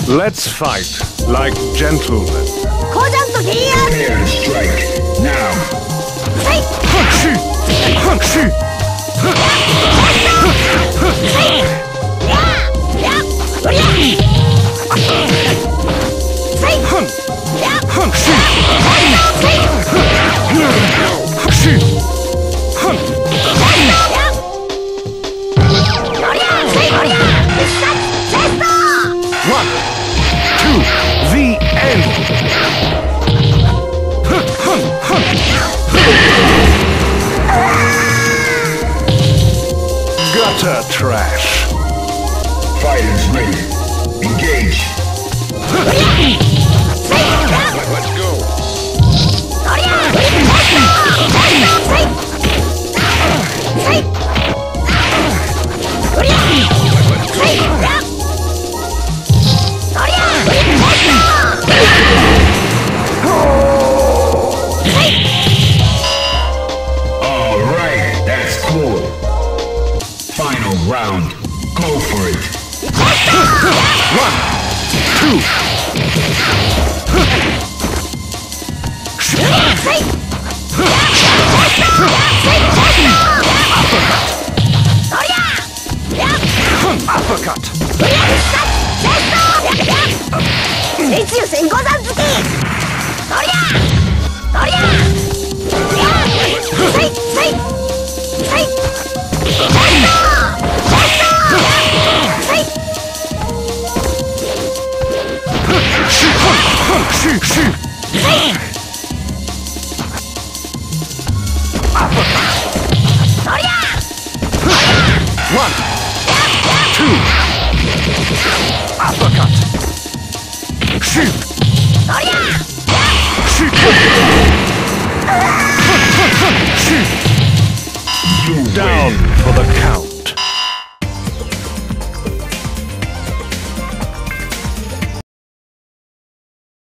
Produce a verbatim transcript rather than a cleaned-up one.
Let's fight like gentlemen. Prepare to strike now. Huxi! Huxi! One, two, the end. Gutter trash. Fighters ready. Engage. Let's go. All right, that's cool. Final round. Go for it. One, two. Uppercut. Shoot, shoot. One, two. Uppercut. Shoot. Shoot. Shoot. You Down win. for the count.